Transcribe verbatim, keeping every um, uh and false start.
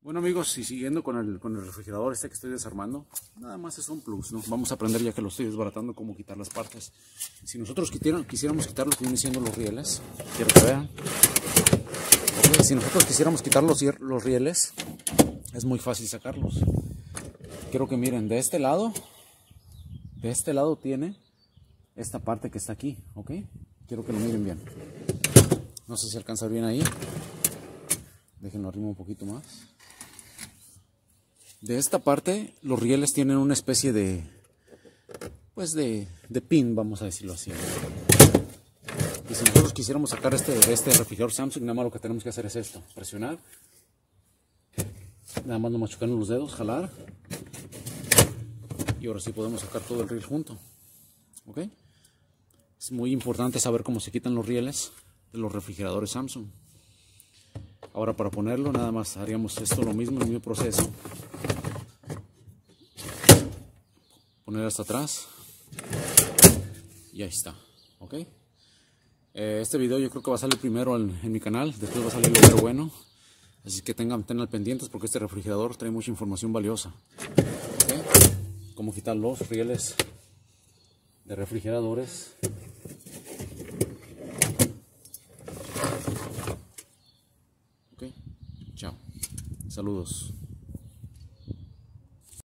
Bueno amigos, y siguiendo con el, con el refrigerador este que estoy desarmando, nada más es un plus, ¿no? Vamos a aprender, ya que lo estoy desbaratando, cómo quitar las partes. Si nosotros quisiéramos, quisiéramos quitar lo que vienen siendo los rieles, quiero que vean. Okay, si nosotros quisiéramos quitar los, los rieles, es muy fácil sacarlos. Quiero que miren, de este lado, de este lado tiene esta parte que está aquí, ¿ok? Quiero que lo miren bien. No sé si alcanza bien ahí. Déjenlo arriba un poquito más. De esta parte, los rieles tienen una especie de, pues de, de pin, vamos a decirlo así. Y si nosotros quisiéramos sacar este, este refrigerador Samsung, nada más lo que tenemos que hacer es esto, presionar. Nada más no machucar los dedos, jalar. Y ahora sí podemos sacar todo el riel junto. ¿Ok? Es muy importante saber cómo se quitan los rieles de los refrigeradores Samsung. Ahora para ponerlo nada más haríamos esto lo mismo, el mismo proceso. Poner hasta atrás. Y ahí está. ¿Ok? Eh, este video yo creo que va a salir primero en, en mi canal. Después va a salir el video bueno. Así que tengan, tengan pendientes porque este refrigerador trae mucha información valiosa. ¿Okay? Cómo quitar los rieles de refrigeradores. Ok, chao. Saludos.